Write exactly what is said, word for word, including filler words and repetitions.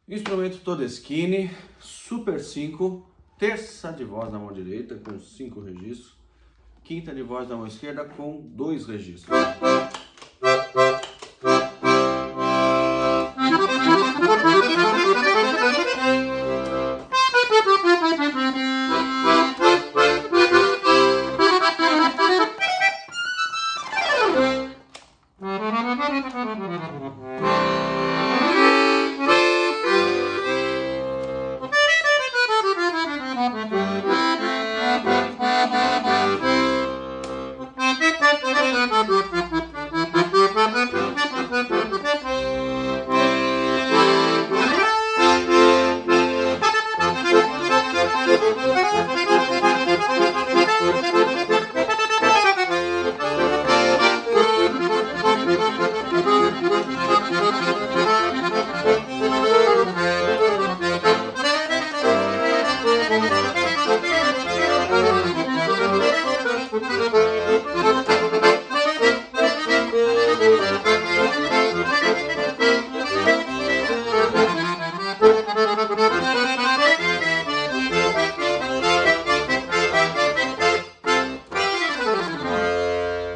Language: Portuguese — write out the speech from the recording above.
Instrumento Todeschini, Super cinco, terça de voz na mão direita com cinco registros, quinta de voz na mão esquerda com dois registros.